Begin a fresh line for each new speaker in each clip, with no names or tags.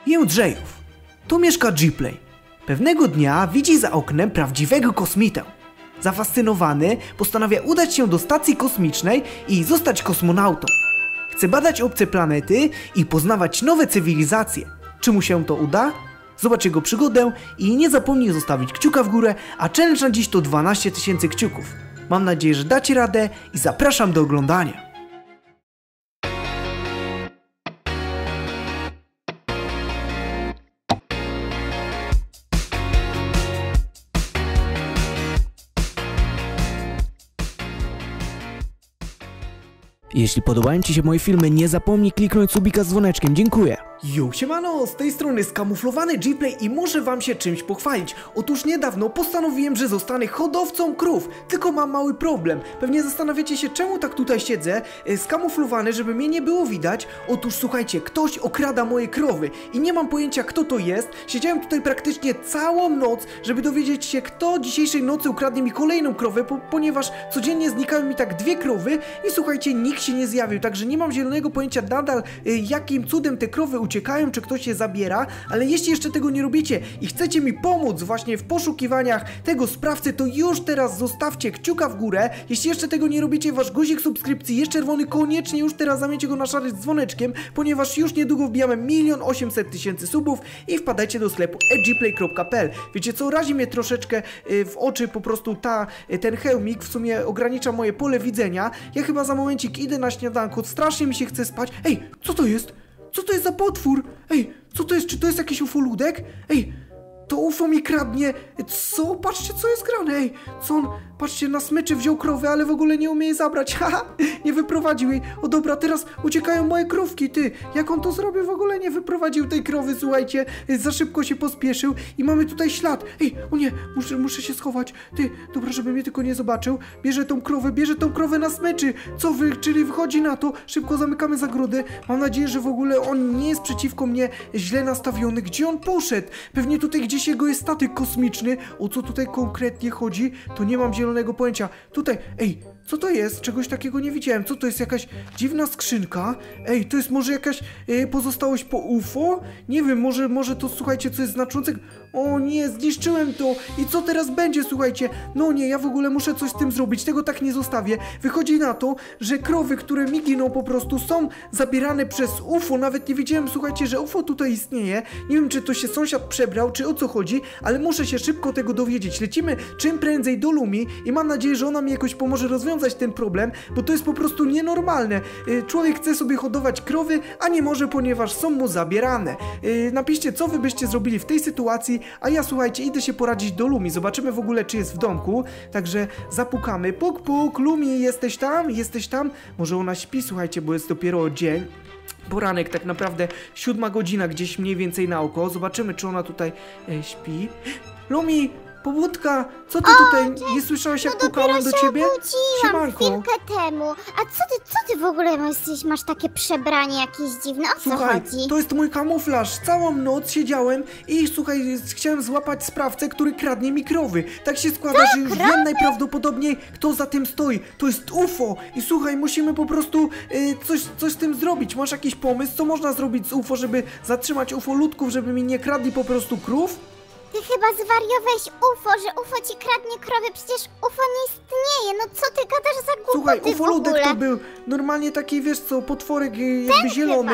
Jędrzejów. Tu mieszka Gplay. Pewnego dnia widzi za oknem prawdziwego kosmitę. Zafascynowany postanawia udać się do stacji kosmicznej i zostać kosmonautą. Chce badać obce planety i poznawać nowe cywilizacje. Czy mu się to uda? Zobacz jego przygodę i nie zapomnij zostawić kciuka w górę, a challenge na dziś to 12 000 kciuków. Mam nadzieję, że dacie radę i zapraszam do oglądania. Jeśli podobają Ci się moje filmy, nie zapomnij kliknąć subika z dzwoneczkiem. Dziękuję. Siemano, z tej strony skamuflowany Gplay i muszę wam się czymś pochwalić. Otóż niedawno postanowiłem, że zostanę hodowcą krów, tylko mam mały problem. Pewnie zastanawiacie się, czemu tak tutaj siedzę, skamuflowany, żeby mnie nie było widać. Otóż słuchajcie, ktoś okrada moje krowy i nie mam pojęcia, kto to jest. Siedziałem tutaj praktycznie całą noc, żeby dowiedzieć się, kto dzisiejszej nocy ukradnie mi kolejną krowę, ponieważ codziennie znikają mi tak 2 krowy i słuchajcie, nikt się nie zjawił, także nie mam zielonego pojęcia nadal, jakim cudem te krowy uciekają, czy ktoś je zabiera, ale jeśli jeszcze tego nie robicie i chcecie mi pomóc właśnie w poszukiwaniach tego sprawcy, to już teraz zostawcie kciuka w górę. Jeśli jeszcze tego nie robicie, wasz guzik subskrypcji jest czerwony, koniecznie już teraz zamieńcie go na szary z dzwoneczkiem, ponieważ już niedługo wbijamy 1 800 000 subów i wpadajcie do sklepu gplay.pl. Wiecie co, razi mnie troszeczkę w oczy po prostu ten hełmik, w sumie ogranicza moje pole widzenia. Ja chyba za momencik idę na śniadanko, strasznie mi się chce spać. Ej, co to jest? Co to jest za potwór? Ej, co to jest? Czy to jest jakiś ufoludek? Ej, to UFO mi kradnie. Co? Patrzcie, co jest grane. Ej, co on? Patrzcie, na smyczy wziął krowę, ale w ogóle nie umie jej zabrać. Haha, nie wyprowadził jej. O dobra, teraz uciekają moje krówki, ty. Jak on to zrobił? W ogóle nie wyprowadził tej krowy, słuchajcie. Za szybko się pospieszył i mamy tutaj ślad. Ej, o nie, muszę się schować. Ty, dobra, żeby mnie tylko nie zobaczył. Bierze tą krowę na smyczy. Co wy, czyli wychodzi na to. Szybko zamykamy zagrodę. Mam nadzieję, że w ogóle on nie jest przeciwko mnie źle nastawiony. Gdzie on poszedł? Pewnie tutaj gdzieś jego jest statek kosmiczny. O co tutaj konkretnie chodzi? To nie mam zielonego pojęcia. Tutaj, ej, co to jest? Czegoś takiego nie widziałem. Co to jest? Jakaś dziwna skrzynka? Ej, to jest może jakaś pozostałość po UFO? Nie wiem, może to, słuchajcie, co jest znaczącego. O nie, zniszczyłem to. I co teraz będzie, słuchajcie? No nie, ja w ogóle muszę coś z tym zrobić. Tego tak nie zostawię. Wychodzi na to, że krowy, które mi giną po prostu, są zabierane przez UFO. Nawet nie wiedziałem, słuchajcie, że UFO tutaj istnieje. Nie wiem, czy to się sąsiad przebrał, czy o co chodzi, ale muszę się szybko tego dowiedzieć. Lecimy czym prędzej do Lumi i mam nadzieję, że ona mi jakoś pomoże rozwiązać ten problem, bo to jest po prostu nienormalne. Człowiek chce sobie hodować krowy, a nie może, ponieważ są mu zabierane. Napiszcie, co wy byście zrobili w tej sytuacji, a ja, słuchajcie, idę się poradzić do Lumi. Zobaczymy w ogóle, czy jest w domku. Także zapukamy. Puk, puk, Lumi, jesteś tam? Jesteś tam? Może ona śpi, słuchajcie, bo jest dopiero dzień. Poranek, tak naprawdę 7 godzina, gdzieś mniej więcej na oko. Zobaczymy, czy ona tutaj śpi. Lumi! Pobudka, co ty tutaj, nie słyszałaś, jak pukałem do ciebie?
Siemanko. Chwilkę temu. A co ty w ogóle masz takie przebranie jakieś dziwne? O co chodzi?
To jest mój kamuflaż. Całą noc siedziałem i słuchaj, chciałem złapać sprawcę, który kradnie mi krowy. Tak się składa, że już wiem najprawdopodobniej, kto za tym stoi. To jest UFO. I słuchaj, musimy po prostu coś z tym zrobić. Masz jakiś pomysł, co można zrobić z UFO, żeby zatrzymać UFO-ludków, żeby mi nie kradli po prostu krów?
Ty chyba zwariowałeś UFO, że UFO ci kradnie krowy, przecież UFO nie istnieje, no co ty gadasz za głupoty?
Słuchaj, ufoludek to był normalnie taki, wiesz co, potworek jakby zielony.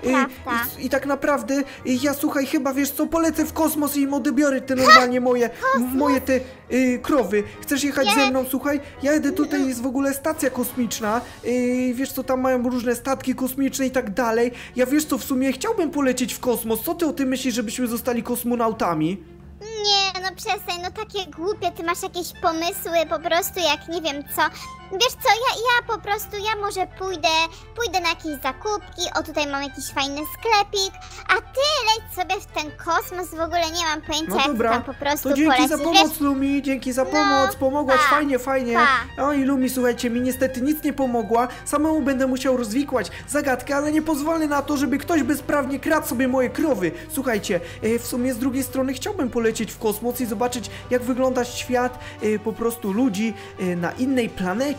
I tak naprawdę ja, słuchaj, chyba, wiesz co, polecę w kosmos i im odebiorę te normalnie moje te krowy. Chcesz jechać ze mną, słuchaj? Ja jedę, tutaj jest w ogóle stacja kosmiczna, wiesz co, tam mają różne statki kosmiczne i tak dalej. Ja, wiesz co, w sumie chciałbym polecieć w kosmos. Co ty o tym myślisz, żebyśmy zostali kosmonautami?
Nie, no przestań, no takie głupie, ty masz jakieś pomysły po prostu, jak nie wiem co. Wiesz co, ja po prostu, może pójdę na jakieś zakupki, o tutaj mam jakiś fajny sklepik, a ty leć sobie w ten kosmos, w ogóle nie mam pojęcia, jak ty tam po prostu
to dzięki
polecisz.
za pomoc, Lumi, dzięki za pomoc, pomogłaś, fajnie. Oj, Lumi, słuchajcie, mi niestety nic nie pomogła, samemu będę musiał rozwikłać zagadkę, ale nie pozwolę na to, żeby ktoś bezprawnie kradł sobie moje krowy. Słuchajcie, w sumie z drugiej strony chciałbym polecieć w kosmos i zobaczyć, jak wygląda świat po prostu ludzi na innej planecie.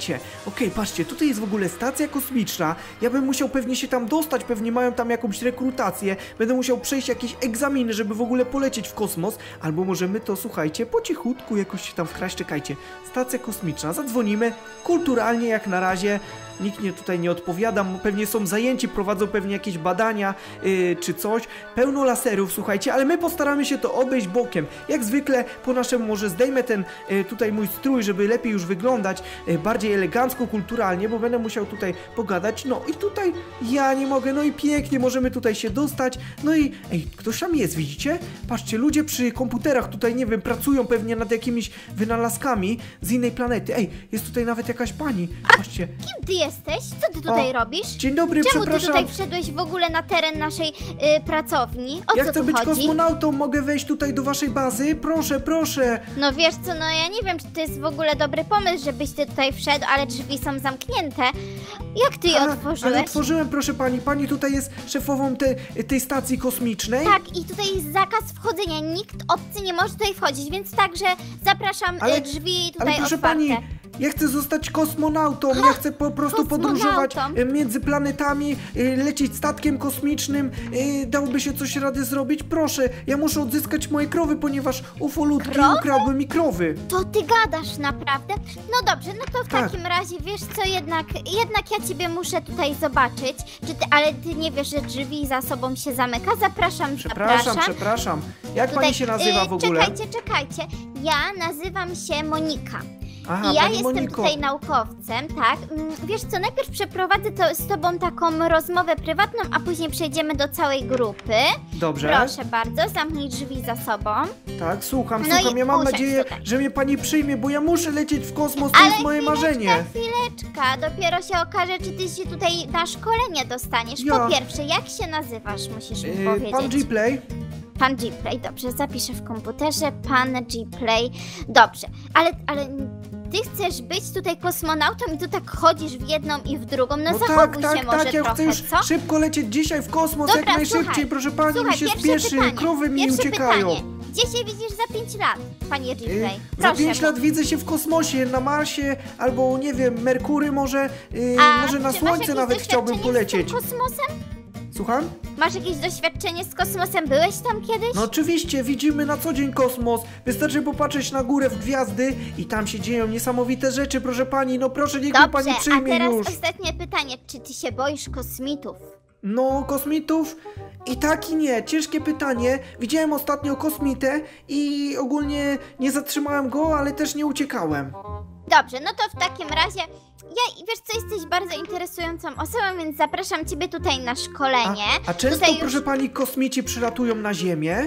słuchajcie. Okej, patrzcie, tutaj jest w ogóle stacja kosmiczna. Ja bym musiał pewnie się tam dostać, pewnie mają tam jakąś rekrutację. Będę musiał przejść jakieś egzaminy, żeby w ogóle polecieć w kosmos. Albo możemy to, słuchajcie, po cichutku jakoś się tam wkraść. Czekajcie, stacja kosmiczna, zadzwonimy kulturalnie jak na razie. Nikt mnie tutaj nie odpowiada, pewnie są zajęci, prowadzą pewnie jakieś badania czy coś. Pełno laserów, słuchajcie, ale my postaramy się to obejść bokiem. Jak zwykle po naszemu może zdejmę ten tutaj mój strój, żeby lepiej już wyglądać, bardziej elegancko, kulturalnie, bo będę musiał tutaj pogadać. No i tutaj ja nie mogę, no i pięknie możemy tutaj się dostać. No i ej, ktoś tam jest, widzicie? Patrzcie, ludzie przy komputerach tutaj, nie wiem, pracują pewnie nad jakimiś wynalazkami z innej planety. Ej, jest tutaj nawet jakaś pani, patrzcie.
Kim ty jesteś? Co ty tutaj robisz?
Dzień dobry,
Czemu
przepraszam.
ty tutaj wszedłeś w ogóle na teren naszej pracowni? O
Ja
co
chcę
tu
być
chodzi?
kosmonautą, mogę wejść tutaj do waszej bazy? Proszę, proszę.
No wiesz co, no ja nie wiem, czy to jest w ogóle dobry pomysł, żebyś ty tutaj wszedł, ale drzwi są zamknięte. Jak ty je otworzyłeś?
Ale otworzyłem, proszę pani. Pani tutaj jest szefową tej stacji kosmicznej?
Tak, i tutaj jest zakaz wchodzenia. Nikt obcy nie może tutaj wchodzić, więc także zapraszam drzwi tutaj
ale proszę
otwarte.
pani, ja chcę zostać kosmonautą, ja chcę po prostu podróżować między planetami, lecieć statkiem kosmicznym. Dałoby się coś rady zrobić? Proszę, ja muszę odzyskać moje krowy, ponieważ ufolutki ukradły mi krowy.
To ty gadasz naprawdę? No dobrze, no to w
Tak.
takim razie wiesz co, jednak ja ciebie muszę tutaj zobaczyć. Ale ty nie wiesz, że drzwi za sobą się zamyka? Zapraszam.
Przepraszam. Jak
Tutaj,
pani się nazywa w ogóle?
Czekajcie. Ja nazywam się Monika.
Aha,
I ja
pani
jestem
Moniko.
tutaj naukowcem, tak? Wiesz co, najpierw przeprowadzę z tobą taką rozmowę prywatną, a później przejdziemy do całej grupy.
Dobrze.
Proszę bardzo, zamknij drzwi za sobą.
Tak, słucham.
No i
Ja mam
usiądź
nadzieję,
tutaj.
że mnie pani przyjmie, bo ja muszę lecieć w kosmos, to jest moje marzenie.
Chwileczka, dopiero się okaże, czy ty się tutaj na szkolenie dostaniesz.
Ja.
Po pierwsze, jak się nazywasz, musisz mi powiedzieć.
Pan G-Play?
Pan G-Play, dobrze, zapiszę w komputerze, pan G-Play, dobrze, ale ty chcesz być tutaj kosmonautą i tu tak chodzisz w jedną i w drugą, no zachowuj się może
ja
trochę,
chcę już
co?
szybko lecieć dzisiaj w kosmos,
Dobra,
jak najszybciej,
słuchaj,
proszę pani, mi się
pierwsze
spieszy,
pytanie,
krowy mi
pierwsze
uciekają.
Pytanie. Gdzie się widzisz za 5 lat, panie G-Play?
Za 5 lat widzę się w kosmosie, na Marsie, albo nie wiem, Merkury może, może na Słońce nawet chciałbym polecieć.
Z tym kosmosem?
Słucham?
Masz jakieś doświadczenie z kosmosem? Byłeś tam kiedyś?
No oczywiście, widzimy na co dzień kosmos. Wystarczy popatrzeć na górę w gwiazdy i tam się dzieją niesamowite rzeczy, proszę pani. No proszę, niech mnie pani przyjmie
a teraz
już.
ostatnie pytanie. Czy ty się boisz kosmitów?
No, kosmitów i tak i nie. Ciężkie pytanie. Widziałem ostatnio kosmitę i ogólnie nie zatrzymałem go, ale też nie uciekałem.
Dobrze, no to w takim razie wiesz co, jesteś bardzo interesującą osobą, więc zapraszam ciebie tutaj na szkolenie.
A często,
tutaj
proszę pani, kosmici przylatują na Ziemię?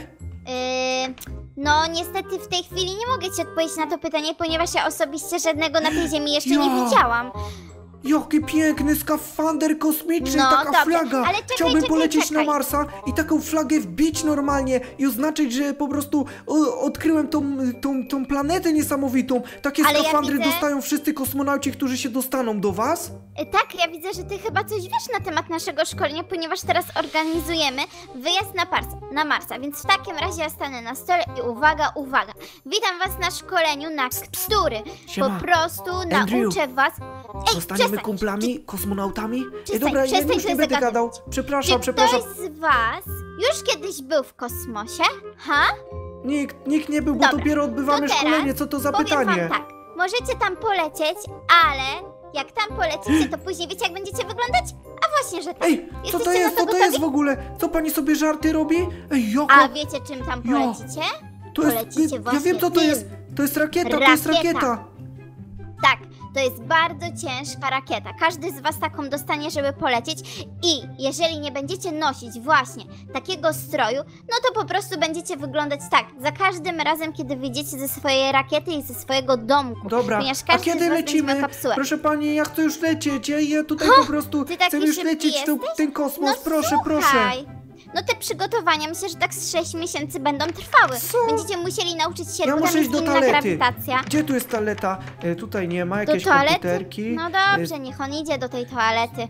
No niestety w tej chwili nie mogę ci odpowiedzieć na to pytanie, ponieważ ja osobiście żadnego na tej ziemi jeszcze nie widziałam.
Jaki piękny skafander kosmiczny,
No,
taka
dobrze,
flaga!
ale
Chciałbym polecieć
czekaj.
na Marsa i taką flagę wbić normalnie i oznaczyć, że po prostu odkryłem tą planetę niesamowitą. Takie
Ale ja
skafandry
widzę-
dostają wszyscy kosmonauci, którzy się dostaną do was?
Tak, ja widzę, że ty chyba coś wiesz na temat naszego szkolenia, ponieważ teraz organizujemy wyjazd na Marsa, więc w takim razie ja stanę na stole i uwaga, witam was na szkoleniu, na który
Siema.
po prostu
Andrew.
nauczę was...
Zostaniemy kumplami, kosmonautami?
Przestań,
Dobra, ja
przestań
już nie
się
będę
zagadywać.
gadał. Przepraszam.
Czy ktoś z was już kiedyś był w kosmosie? Ha?
Nikt nie był, bo
Dobra,
dopiero odbywamy
to teraz
szkolenie. Co to za
Powiem
pytanie?
wam tak, możecie tam polecieć, ale jak tam polecicie, to później wiecie jak będziecie wyglądać? A właśnie, że tak.
Ej, co
Jesteście
to jest?
na
Co to
gotowi?
jest w ogóle? Co pani sobie żarty robi? Ej, Joko,
A wiecie czym tam polecicie?
to jest,
polecicie
ja
właśnie
wiem co to
tym.
jest. To jest rakieta, to jest rakieta.
Tak, to jest bardzo ciężka rakieta. Każdy z was taką dostanie, żeby polecieć i jeżeli nie będziecie nosić właśnie takiego stroju, no to po prostu będziecie wyglądać tak, za każdym razem, kiedy wyjdziecie ze swojej rakiety i ze swojego domku.
Dobra,
Ponieważ
a
każdy
kiedy
z was będzie
lecimy?
miał kapsułę.
Proszę pani, ja chcę już lecieć. Ja tutaj po prostu
ty taki
chcę już
szybki
lecieć w
jesteś?
ten kosmos.
No
Proszę, proszę.
słuchaj. No te przygotowania myślę, że tak z 6 miesięcy będą trwały.
Co?
Będziecie musieli nauczyć się,
Ja
bo
muszę
tam
iść
jest
do
inna
toalety.
grawitacja.
Gdzie tu jest toaleta? Tutaj nie ma,
Do
jakieś
toalety?
komputerki.
No dobrze, niech on idzie do tej toalety.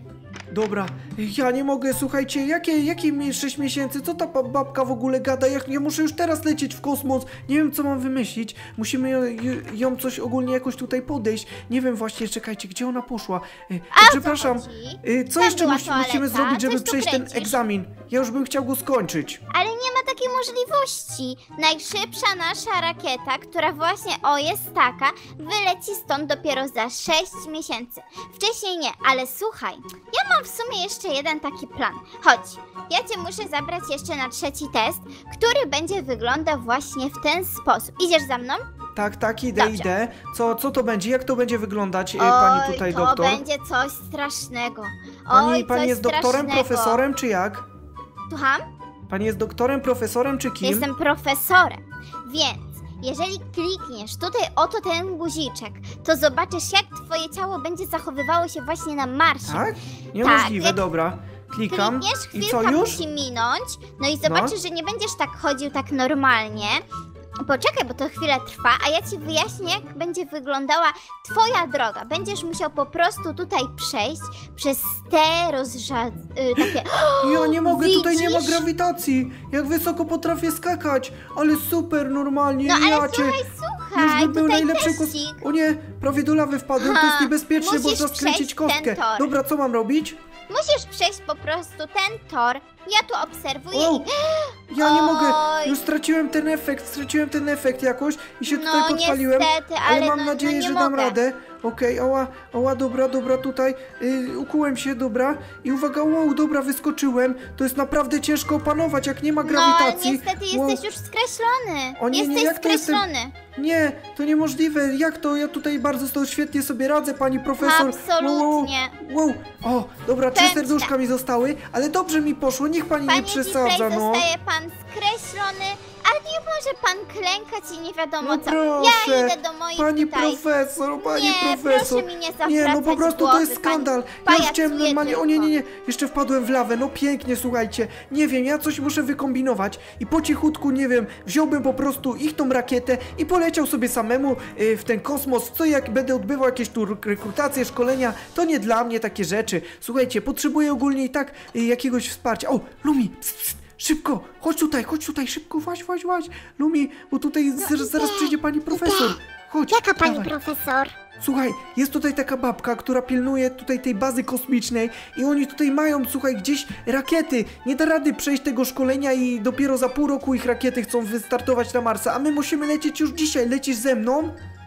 Dobra, ja nie mogę, słuchajcie, jakie 6 miesięcy, co ta babka w ogóle gada, ja muszę już teraz lecieć w kosmos, nie wiem co mam wymyślić, musimy ją coś ogólnie jakoś tutaj podejść, nie wiem właśnie, czekajcie, gdzie ona poszła, przepraszam, co jeszcze musimy zrobić, żeby przejść ten egzamin, ja już bym chciał go skończyć.
Ale nie ma takiej możliwości. Najszybsza nasza rakieta, która właśnie, jest taka, wyleci stąd dopiero za 6 miesięcy. Wcześniej nie, ale słuchaj, ja mam w sumie jeszcze jeden taki plan. Chodź, ja cię muszę zabrać jeszcze na 3. test, który będzie wyglądał właśnie w ten sposób. Idziesz za mną?
Tak, idę. Co to będzie? Jak to będzie wyglądać,
Oj,
pani tutaj doktor?
to będzie coś strasznego.
Pani jest doktorem, profesorem, czy jak?
Słucham?
Pani jest doktorem, profesorem, czy kim?
Jestem profesorem, więc jeżeli klikniesz tutaj oto ten guziczek, to zobaczysz, jak twoje ciało będzie zachowywało się właśnie na Marsie.
Tak? Niemożliwe,
jak
dobra. Klikam.
Klikniesz,
I co,
chwilka
już?
musi minąć, no i zobaczysz, że nie będziesz tak chodził tak normalnie. Poczekaj, bo to chwilę trwa, a ja ci wyjaśnię, jak będzie wyglądała twoja droga. Będziesz musiał po prostu tutaj przejść przez te takie...
Ja nie mogę,
widzisz?
tutaj nie ma grawitacji. Jak wysoko potrafię skakać. Ale super, normalnie.
No ale
ja cię... Już
słuchaj,
by był
tutaj
najlepszy
teścik.
O nie, prawie do lawy wpadłem, to jest niebezpieczne,
musisz
można skręcić
przejść ten
kostkę.
tor.
Dobra, co mam robić?
Musisz przejść po prostu ten tor. Ja tu obserwuję
O,
i...
ja nie mogę,
Oj.
już straciłem ten efekt jakoś i się
No,
tutaj podpaliłem,
niestety,
ale
ale
mam
no
nadzieję,
nie
że dam
mogę.
radę. Okej, ała, dobra, tutaj ukułem się, dobra, i uwaga, wow, dobra, wyskoczyłem, to jest naprawdę ciężko opanować, jak nie ma
No, ale
grawitacji.
niestety
Wow.
jesteś już skreślony.
O nie,
jesteś
jak to jestem?
skreślony.
Nie, to niemożliwe, jak to, ja tutaj bardzo to świetnie sobie radzę, pani profesor.
Absolutnie.
Wow, o, dobra, 3
Powiem ci
serduszka
tak.
mi zostały, ale dobrze mi poszło, niech pani nie
Panie
przesadza,
Display,
no.
zostaje pan skreślony, ale nie może pan klękać i nie wiadomo
No
co.
proszę,
Ja idę do moich
pani
tutaj...
profesor, pani
Nie,
profesor.
proszę mi nie zawracać
Nie, no po prostu to jest
głowy, pani
skandal. Ja już chciałem
pajacuje
normalnie, o
tylko.
nie, jeszcze wpadłem w lawę, no pięknie, słuchajcie. Nie wiem, ja coś muszę wykombinować i po cichutku, nie wiem, wziąłbym po prostu ich tą rakietę i poleciał sobie samemu w ten kosmos. Co jak będę odbywał jakieś tu rekrutacje, szkolenia, to nie dla mnie takie rzeczy. Słuchajcie, potrzebuję ogólnie i tak jakiegoś wsparcia. O, Lumi, pst. Szybko, chodź tutaj, szybko, właź. Lumi, bo tutaj zaraz przyjdzie pani profesor. Chodź,
Jaka pani
dawaj.
profesor?
Słuchaj, jest tutaj taka babka, która pilnuje tutaj tej bazy kosmicznej i oni tutaj mają, słuchaj, gdzieś rakiety. Nie da rady przejść tego szkolenia i dopiero za pół roku ich rakiety chcą wystartować na Marsa, a my musimy lecieć już dzisiaj. Lecisz ze mną?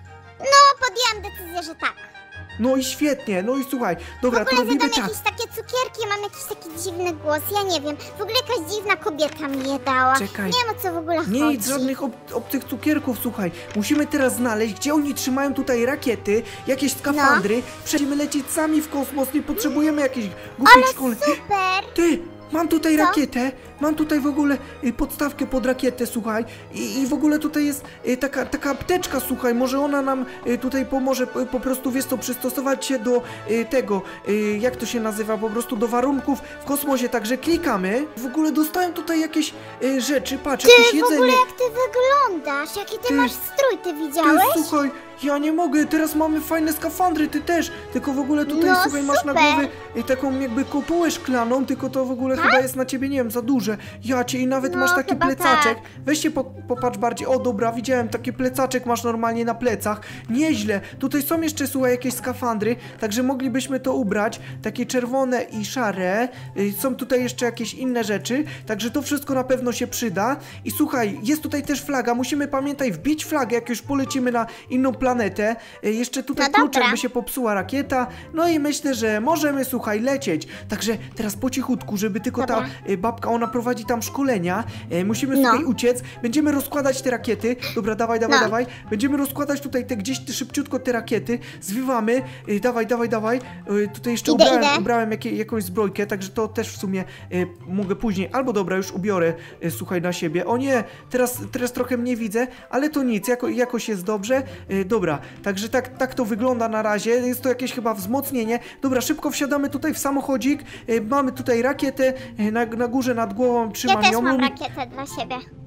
No, podjęłam decyzję, że tak.
No i świetnie, no i słuchaj, dobra, to
W ogóle
robimy
wydam
czas.
jakieś takie cukierki, mam jakiś taki dziwny głos, ja nie wiem. W ogóle jakaś dziwna kobieta mi je dała.
Czekaj.
Nie wiem, o co w ogóle
Nie
chodzi.
jedz żadnych obcych cukierków, słuchaj. Musimy teraz znaleźć, gdzie oni trzymają tutaj rakiety, jakieś skafandry. Będziemy lecieć sami w kosmos, nie potrzebujemy jakichś głupich szkoleń.
Super!
Ty, mam tutaj
Co?
rakietę, mam tutaj w ogóle podstawkę pod rakietę, słuchaj. I w ogóle tutaj jest taka apteczka, słuchaj, może ona nam tutaj pomoże po prostu, wiesz co, przystosować się do tego, jak to się nazywa, po prostu do warunków w kosmosie, także klikamy. W ogóle dostałem tutaj jakieś rzeczy, patrz, jakieś
Ty, w
jedzenie.
ogóle jak ty wyglądasz? Jaki ty masz strój, ty widziałeś?
Ty, słuchaj, ja nie mogę, teraz mamy fajne skafandry, ty też. Tylko w ogóle tutaj,
No,
słuchaj, masz na
super.
głowie taką jakby kopułę szklaną, tylko to w ogóle chyba jest na ciebie, nie wiem, za duże. Ja cię i nawet
No,
masz taki
chyba
plecaczek.
tak.
Weź się popatrz bardziej. O, dobra, widziałem, taki plecaczek masz normalnie na plecach. Nieźle. Tutaj są jeszcze, słuchaj, jakieś skafandry, także moglibyśmy to ubrać. Takie czerwone i szare. Są tutaj jeszcze jakieś inne rzeczy, także to wszystko na pewno się przyda. I słuchaj, jest tutaj też flaga. Musimy, pamiętaj, wbić flagę, jak już polecimy na inną planetę. Jeszcze tutaj
No
kluczem,
dobra.
by się popsuła rakieta. No i myślę, że możemy, słuchaj, lecieć. Także teraz po cichutku, żeby tylko
Dobra.
ta babka, ona prowadzi tam szkolenia. Musimy,
No.
słuchaj, uciec. Będziemy rozkładać te rakiety. Dobra, dawaj.
No.
Będziemy rozkładać tutaj gdzieś szybciutko te rakiety. Zwiewamy. Dawaj. Tutaj jeszcze
Idę.
ubrałem jakąś zbrojkę, także to też w sumie mogę później. Albo dobra, już ubiorę, słuchaj, na siebie. O nie, teraz trochę mnie widzę, ale to nic, jakoś jest dobrze. Dobra, także tak to wygląda na razie. Jest to jakieś chyba wzmocnienie. Dobra, szybko wsiadamy tutaj w samochodzik. Mamy tutaj rakietę na górze, nad głową.
Ja
Trzymam
też
ją.
mam
Lumi,
rakietę dla siebie.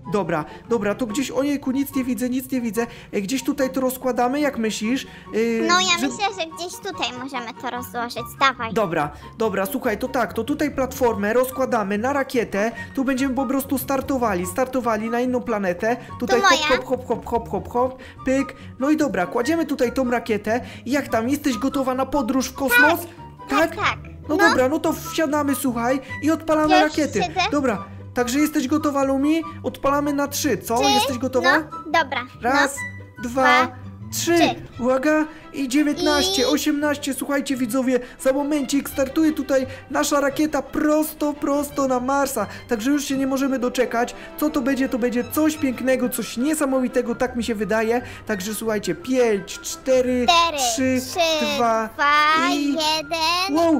Dobra, dobra, to gdzieś, ojejku, nic nie widzę, nic nie widzę. Gdzieś tutaj to rozkładamy, jak myślisz?
No ja myślę, że gdzieś tutaj możemy to rozłożyć, dawaj.
Dobra, dobra, słuchaj, to tak, to tutaj platformę rozkładamy na rakietę, tu będziemy po prostu startowali na inną planetę, tutaj
To moja.
hop, pyk, no i dobra, kładziemy tutaj tą rakietę i jak tam, jesteś gotowa na podróż w kosmos?
Tak.
No dobra, no to wsiadamy, słuchaj, i odpalamy
Ja już
rakiety.
siedzę.
Dobra, także jesteś gotowa, Lumi? Odpalamy na 3, co? Jesteś gotowa?
No, dobra.
Raz, dwa, 3.
trzy.
Uwaga, i 19,
I-
18, słuchajcie widzowie, za momencik startuje tutaj nasza rakieta prosto na Marsa, także już się nie możemy doczekać. Co to będzie? To będzie coś pięknego, coś niesamowitego, tak mi się wydaje. Także słuchajcie, 5, 4, 3, 2 i...
1.
Wow,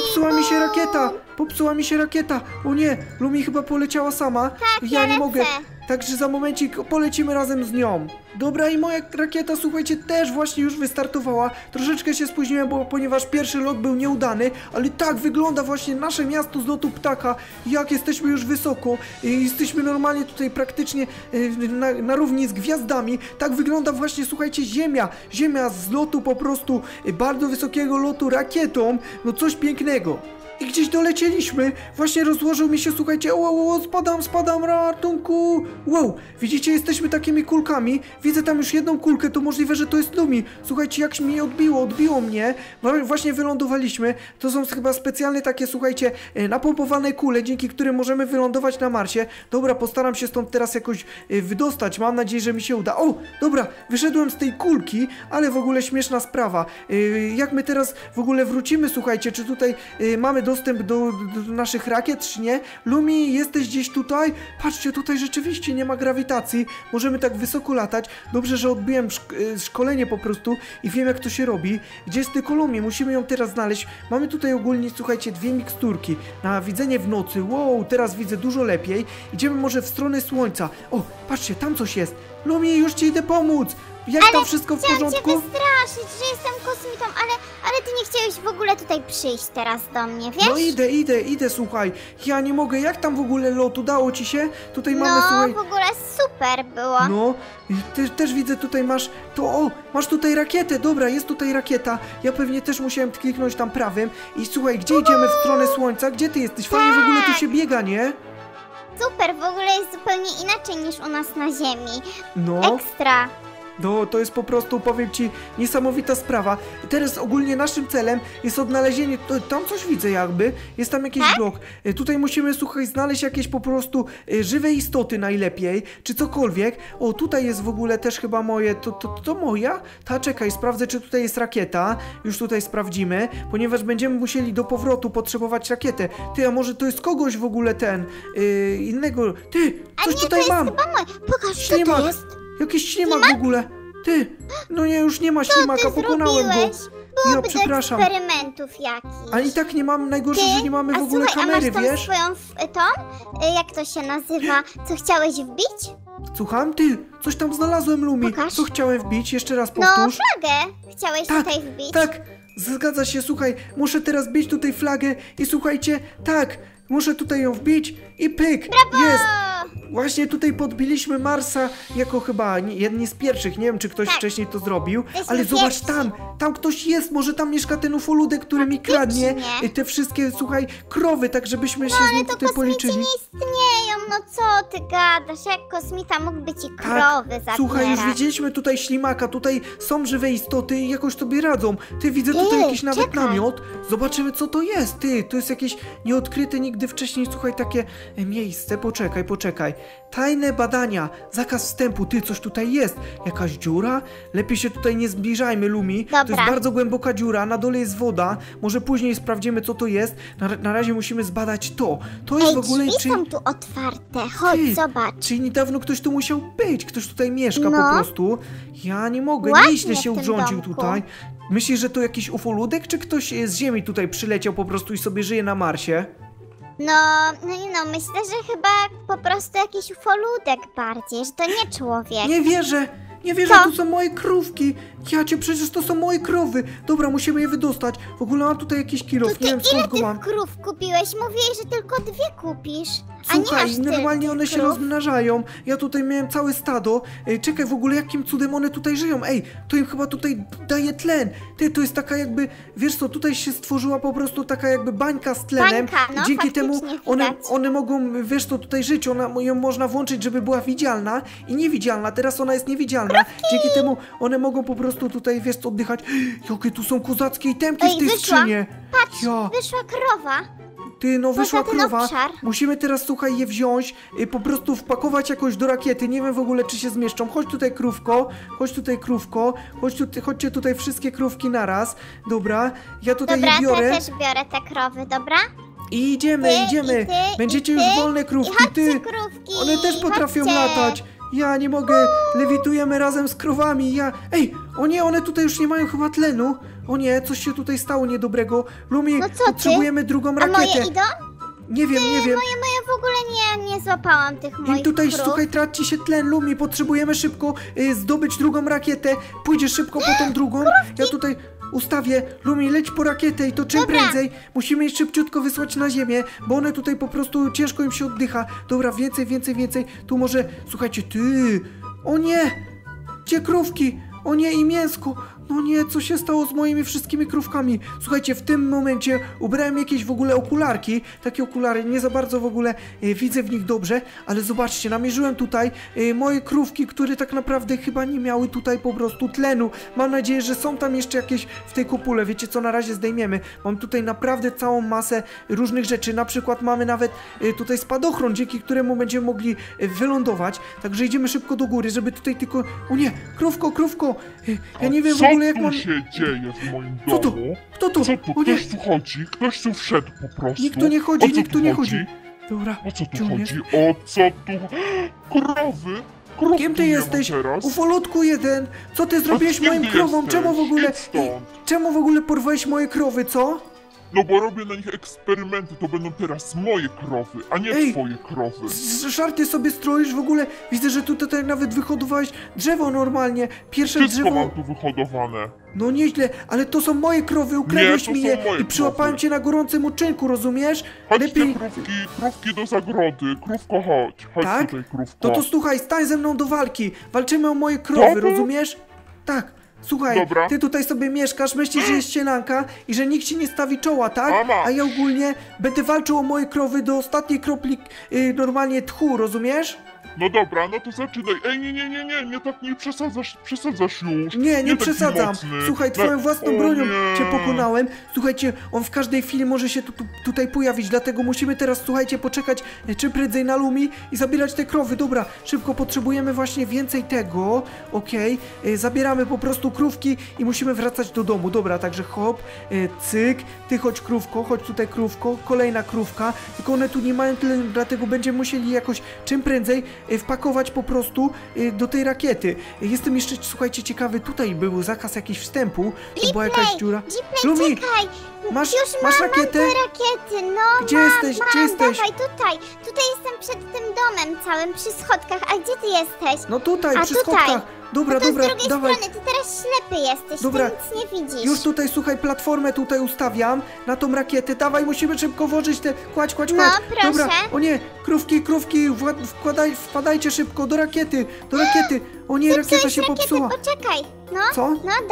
i
popsuła mi się rakieta. O nie, Lumi chyba poleciała sama.
Tak,
ja
ja
nie mogę.
lecę.
Także za momencik polecimy razem z nią. Dobra, i moja rakieta, słuchajcie, też właśnie już wystartowała. Troszeczkę się spóźniłem, ponieważ pierwszy lot był nieudany, ale tak wygląda właśnie nasze miasto z lotu ptaka. Jak jesteśmy już wysoko, jesteśmy normalnie tutaj praktycznie na równi z gwiazdami. Tak wygląda właśnie, słuchajcie, Ziemia. Ziemia z lotu po prostu bardzo wysokiego lotu rakietą. No coś pięknego. I gdzieś dolecieliśmy. Właśnie rozłożył mi się, słuchajcie, spadam, ratunku. Wow, widzicie, jesteśmy takimi kulkami. Widzę tam już jedną kulkę, to możliwe, że to jest Lumi. Słuchajcie, jak mnie odbiło mnie. Właśnie wylądowaliśmy. To są chyba specjalne takie, słuchajcie, napompowane kule, dzięki którym możemy wylądować na Marsie. Dobra, postaram się stąd teraz jakoś wydostać. Mam nadzieję, że mi się uda. O, dobra, wyszedłem z tej kulki, ale w ogóle śmieszna sprawa. Jak my teraz w ogóle wrócimy, słuchajcie, czy tutaj mamy dostęp do naszych rakiet, czy nie? Lumi, jesteś gdzieś tutaj? Patrzcie, tutaj rzeczywiście nie ma grawitacji. Możemy tak wysoko latać. Dobrze, że odbyłem szkolenie po prostu i wiem, jak to się robi. Gdzie jest tylko Lumi? Musimy ją teraz znaleźć. Mamy tutaj ogólnie, słuchajcie, 2 miksturki na widzenie w nocy. Wow, teraz widzę dużo lepiej. Idziemy może w stronę słońca. O, patrzcie, tam coś jest. Lumi, już ci idę pomóc. Jak tam wszystko w porządku?
Chciałam cię wystraszyć, że jestem kosmitą, ale ty nie chciałeś w ogóle tutaj przyjść teraz do mnie, wiesz?
No idę, słuchaj. Ja nie mogę, jak tam w ogóle lot? Udało ci się? Tutaj mamy,
No,
słuchaj...
w ogóle super było.
No, i też widzę tutaj masz masz tutaj rakietę, dobra, jest tutaj rakieta. Ja pewnie też musiałem kliknąć tam prawym. I słuchaj, gdzie idziemy w stronę słońca? Gdzie ty jesteś? Fajnie w ogóle tu się biega, nie?
Super, w ogóle jest zupełnie inaczej niż u nas na Ziemi.
No.
Ekstra.
No, to jest po prostu, powiem ci, niesamowita sprawa. I teraz ogólnie naszym celem jest odnalezienie, tam coś widzę jakby, jest tam jakiś blok. Tutaj musimy, słuchaj, znaleźć jakieś po prostu żywe istoty najlepiej, czy cokolwiek. O, tutaj jest w ogóle też chyba moje, to moja? Czekaj, sprawdzę, czy tutaj jest rakieta. Już tutaj sprawdzimy, ponieważ będziemy musieli do powrotu potrzebować rakietę. Ty, a może to jest kogoś w ogóle innego. Ty, coś
nie,
tutaj
to jest
mam.
chyba mój. Pokaż, co
Ślimak.
to jest.
Jakiś ślimak w ogóle. Ty, no nie, już nie ma ślimaka, pokonałem go.
Byłoby do
przepraszam.
eksperymentów jakichś.
A i tak nie mam, najgorsze, że nie mamy w ogóle
słuchaj,
kamery,
a masz tą
wiesz?
swoją, jak to się nazywa, co chciałeś wbić?
Słucham, ty, coś tam znalazłem, Lumi.
Pokaż.
Co chciałem wbić? Jeszcze raz
No,
powtórz.
flagę chciałeś
Tak,
tutaj wbić.
tak, zgadza się, słuchaj, muszę teraz bić tutaj flagę i słuchajcie, tak, muszę tutaj ją wbić i pyk, jest. Właśnie tutaj podbiliśmy Marsa jako chyba jedni z pierwszych. Nie wiem, czy ktoś wcześniej to zrobił, ale zobacz tam ktoś jest, może tam mieszka ten ufoludek, który mi kradnie te wszystkie, słuchaj, krowy, tak żebyśmy się z nim tutaj policzyli.
Nie istnieją, no co ty gadasz, jak kosmita mógłby ci krowy zabierać?
Słuchaj, już widzieliśmy tutaj ślimaka, tutaj są żywe istoty i jakoś sobie radzą. Ty, widzę tutaj jakiś nawet namiot. Zobaczymy, co to jest. Ty, to jest jakieś nieodkryte nigdy wcześniej, słuchaj, takie miejsce. Poczekaj. Tajne badania, zakaz wstępu. Ty, coś tutaj jest. Jakaś dziura? Lepiej się tutaj nie zbliżajmy, Lumi.
Dobra.
To jest bardzo głęboka dziura, na dole jest woda. Może później sprawdzimy, co to jest. Na razie musimy zbadać to. To jest w ogóle...
drzwi są tu otwarte, chodź, zobacz.
Czyli niedawno ktoś tu musiał być, ktoś tutaj mieszka
No.
po prostu. Ja nie mogę,
Ładnie
nieźle się
w tym
urządził
domku.
tutaj. Myślisz, że to jakiś ufoludek, czy ktoś z Ziemi tutaj przyleciał po prostu i sobie żyje na Marsie?
No, myślę, że chyba po prostu jakiś ufoludek bardziej, że to nie człowiek.
Nie wierzę! Nie wierzę,
Co?
tu są moje krówki. Przecież to są moje krowy. Dobra, musimy je wydostać. W ogóle mam tutaj jakiś kilof,
To ty
nie wiem
ile
skąd go mam.
tych krów kupiłeś? Mówiłeś, że tylko 2 kupisz. A nie aż
Słuchaj,
tyle
normalnie
tych
one się
krów.
rozmnażają. Ja tutaj miałem całe stado. Czekaj, w ogóle jakim cudem one tutaj żyją? Ej, to im chyba tutaj daje tlen. To jest taka jakby, wiesz co, tutaj się stworzyła po prostu taka jakby bańka z tlenem.
Bańka, no,
I dzięki temu
faktycznie
one,
widać.
one mogą, wiesz co, tutaj żyć. Ją można włączyć, żeby była widzialna i niewidzialna. Teraz ona jest niewidzialna. Dzięki temu one mogą po prostu tutaj, wiesz co, oddychać. Jakie tu są kozackie itemki w
Ej,
tej
wyszła.
skrzynie.
Patrz,
Ja.
wyszła krowa.
Ty, no wyszła
ten
krowa.
obszar.
Musimy teraz, słuchaj, je wziąć, po prostu wpakować jakoś do rakiety. Nie wiem w ogóle, czy się zmieszczą. Chodź tutaj, krówko. Chodź tutaj, krówko. Chodźcie tutaj wszystkie krówki naraz. Dobra, ja tutaj
Dobra,
je biorę.
to ja też biorę te krowy, dobra?
I idziemy,
Ty,
idziemy.
i ty,
Będziecie
i
już
ty.
wolne
I
krówki.
chodźcie,
Ty,
krówki,
one też potrafią
chodźcie.
latać. Ja nie mogę. Lewitujemy razem z krowami. Ej, o nie, one tutaj już nie mają chyba tlenu. O nie, coś się tutaj stało niedobrego. Lumi,
No co ty?
potrzebujemy drugą
A
rakietę.
moje idą?
Nie wiem.
Moje w ogóle nie złapałam tych
I
moich
tutaj,
krów.
słuchaj, traci się tlen, Lumi, potrzebujemy szybko zdobyć drugą rakietę. Pójdziesz szybko po tą drugą. Ja tutaj ustawię. Lumi, leć po rakietę i to czym
Dobra.
prędzej. Musimy je szybciutko wysłać na ziemię, bo one tutaj po prostu ciężko im się oddycha. Dobra, więcej. Tu może, słuchajcie, ty. O nie! Gdzie krówki? O nie, i mięsko! No nie, co się stało z moimi wszystkimi krówkami? Słuchajcie, w tym momencie ubrałem jakieś w ogóle okularki. Takie okulary, nie za bardzo w ogóle widzę w nich dobrze, ale zobaczcie, namierzyłem tutaj moje krówki, które tak naprawdę chyba nie miały tutaj po prostu tlenu. Mam nadzieję, że są tam jeszcze jakieś w tej kopule. Wiecie co, na razie zdejmiemy. Mam tutaj naprawdę całą masę różnych rzeczy. Na przykład mamy nawet tutaj spadochron, dzięki któremu będziemy mogli wylądować. Także idziemy szybko do góry, żeby tutaj tylko... O nie, krówko! Ja nie wiem w ogóle jak
Co
mam...
tu się dzieje w moim
Co to?
domu?
Kto to?
Co tu?
O nie,
Ktoś tu chodzi? Ktoś tu wszedł po prostu?
nikt tu nie chodzi,
O co
nikt tu nie chodzi. Dobra,
O co
gdzie
tu
on
chodzi?
jest?
O co tu? Krowy? Krówki
Kim ty
nie ma
jesteś?
teraz?
Ufolutku jeden! Co ty zrobiłeś
kim
moim
ty
krowom?
jesteś?
Czemu w ogóle...
Idź stąd.
Czemu w ogóle porwałeś moje krowy, co?
No bo robię na nich eksperymenty, to będą teraz moje krowy, a nie
Ej,
twoje krowy.
Żarty sobie stroisz w ogóle? Widzę, że tutaj nawet wyhodowałeś drzewo normalnie. Pierwsze
Wszystko
drzewo...
mam tu wyhodowane.
No nieźle, ale to są moje krowy, ukradłeś
Nie, to
mi
są
je
moje
i przyłapałem
krowy.
cię na gorącym uczynku, rozumiesz?
Chodźcie
Lepiej...
krówki do zagrody. Krówko chodź. Chodź
Tak?
tutaj krówko.
No to słuchaj, stań ze mną do walki. Walczymy o moje krowy,
Dobra.
rozumiesz? Tak. Słuchaj,
Dobra.
ty tutaj sobie mieszkasz, myślisz, że jest ścielanka i że nikt ci nie stawi czoła, tak?
Mama.
A ja ogólnie będę walczył o moje krowy do ostatniej kropli normalnie tchu, rozumiesz?
No dobra, no to zaczynaj. Ej, nie, tak nie przesadzasz już.
Nie
taki
przesadzam.
mocny.
Słuchaj, twoją
No,
własną
o
bronią
nie.
cię pokonałem. Słuchajcie, on w każdej chwili może się tutaj pojawić, dlatego musimy teraz, słuchajcie, poczekać czym prędzej na Lumi i zabierać te krowy. Dobra, szybko potrzebujemy właśnie więcej tego. Okej, zabieramy po prostu krówki i musimy wracać do domu. Dobra, także hop, cyk, ty chodź krówko, chodź tutaj krówko, kolejna krówka, tylko one tu nie mają tyle, dlatego będziemy musieli jakoś czym prędzej wpakować po prostu do tej rakiety. Jestem jeszcze, słuchajcie, ciekawy, tutaj był zakaz jakiś wstępu, to była jakaś dziura. Lumi,
Czekaj,
masz
mam
rakietę?
te rakiety, no
Gdzie
mam,
jesteś?
mam,
Gdzie jesteś?
Dawaj, tutaj jestem przed tym domem całym, przy schodkach, a gdzie ty jesteś?
No tutaj,
A
przy
tutaj.
schodkach. Dobra,
No to
dobra,
z drugiej
dawaj.
strony, ty teraz ślepy jesteś,
Dobra.
ty nic nie widzisz.
Już tutaj, słuchaj, platformę tutaj ustawiam na tą rakietę. Dawaj, musimy szybko włożyć te... Kładź.
No, proszę.
Dobra, o nie, krówki, wpadajcie szybko do rakiety. O nie, rakieta
Zepsułeś
się
rakietę,
popsuła.
poczekaj. No,
Co?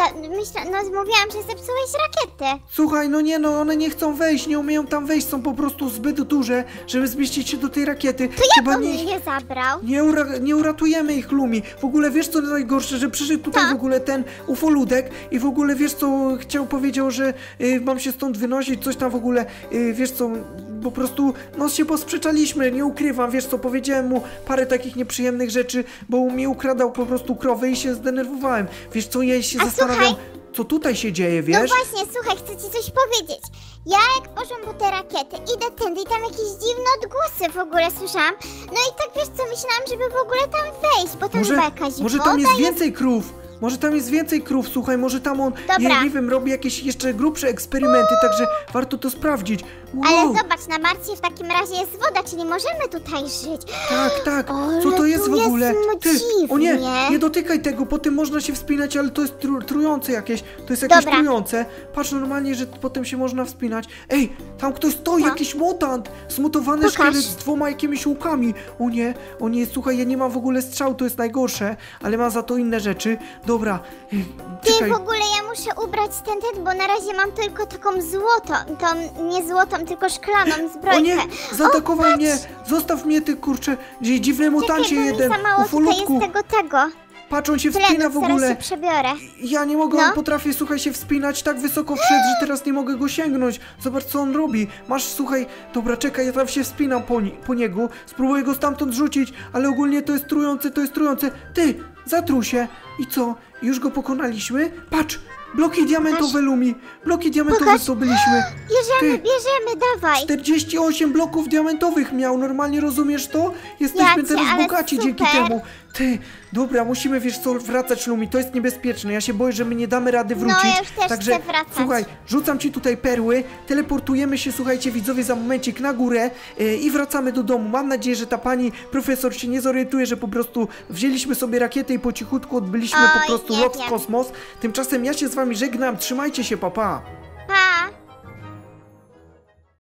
mówiłam, że zepsułeś rakietę.
Słuchaj, no nie, no one nie chcą wejść, nie umieją tam wejść, są po prostu zbyt duże, żeby zmieścić się do tej rakiety.
To jak on mnie nie zabrał?
Nie uratujemy ich, Lumi. W ogóle wiesz co najgorsze, że przyszedł tutaj w ogóle ten ufoludek i w ogóle wiesz co powiedział, że mam się stąd wynosić, coś tam w ogóle, wiesz co, po prostu no się posprzeczaliśmy, nie ukrywam, wiesz co, powiedziałem mu parę takich nieprzyjemnych rzeczy, bo mi ukradał po prostu krowy i się zdenerwowałem. Wiesz co, ja się zastanawiam,
słuchaj.
co tutaj się dzieje,
No
wiesz?
właśnie, słuchaj, chcę ci coś powiedzieć. Ja jak poszłam po te rakiety, idę tędy i tam jakieś dziwne odgłosy w ogóle słyszałam. No i tak wiesz co, myślałam, żeby w ogóle tam wejść, bo tam była jakaś
Może
woda
tam jest więcej krów. Może tam jest więcej krów, słuchaj, może tam on,
Dobra.
nie wiem, robi jakieś jeszcze grubsze eksperymenty, także warto to sprawdzić.
Ale
Wow,
zobacz, na Marsie w takim razie jest woda, czyli możemy tutaj żyć.
tak,
Ale
co to jest
tu
w ogóle?
jest
O nie,
dziwnie.
nie dotykaj tego, potem można się wspinać, ale to jest trujące jakieś, to jest jakieś
Dobra.
trujące. Patrz, normalnie, że potem się można wspinać. Ej, tam ktoś stoi,
No.
jakiś mutant, zmutowany
Pokaż.
szkielet z 2 jakimiś łukami. O nie, słuchaj, ja nie mam w ogóle strzał, to jest najgorsze, ale mam za to inne rzeczy. Dobra,
Ty,
czekaj.
w ogóle ja muszę ubrać ten, bo na razie mam tylko taką nie złotą, tylko szklaną zbrojkę.
O nie, zaatakował
patrz!
mnie, zostaw mnie, ty kurczę, dziwny mutancie
Czekaj, bo
jeden,
mi za mało tutaj
ufolutku.
jest tego.
Patrz, on się wspina
Tlenu,
w ogóle.
zaraz się przebiorę.
Ja nie mogę,
No.
on potrafię, słuchaj, się wspinać, tak wysoko wszedł, że teraz nie mogę go sięgnąć. Zobacz, co on robi. Masz, słuchaj, dobra, czekaj, ja tam się wspinam po niego, spróbuję go stamtąd rzucić, ale ogólnie to jest trujące. Ty, zatruł się. I co? Już go pokonaliśmy? Patrz, bloki diamentowe, Lumi. Bloki diamentowe
Pokaż.
zdobyliśmy.
Bierzemy, dawaj.
48 bloków diamentowych miał, normalnie rozumiesz to? Jesteśmy
Jacie,
teraz
ale
bogaci dzięki
super.
temu. Ty, dobra, musimy, wiesz co, wracać, Lumi, to jest niebezpieczne, ja się boję, że my nie damy rady wrócić.
No, ja już też
Także,
chcę wracać.
słuchaj, rzucam ci tutaj perły, teleportujemy się, słuchajcie, widzowie, za momencik na górę i wracamy do domu. Mam nadzieję, że ta pani profesor się nie zorientuje, że po prostu wzięliśmy sobie rakietę i po cichutku odbyliśmy po
Oj,
prostu
nie
lot w
wiem.
kosmos. Tymczasem ja się z wami żegnam, trzymajcie się, pa pa.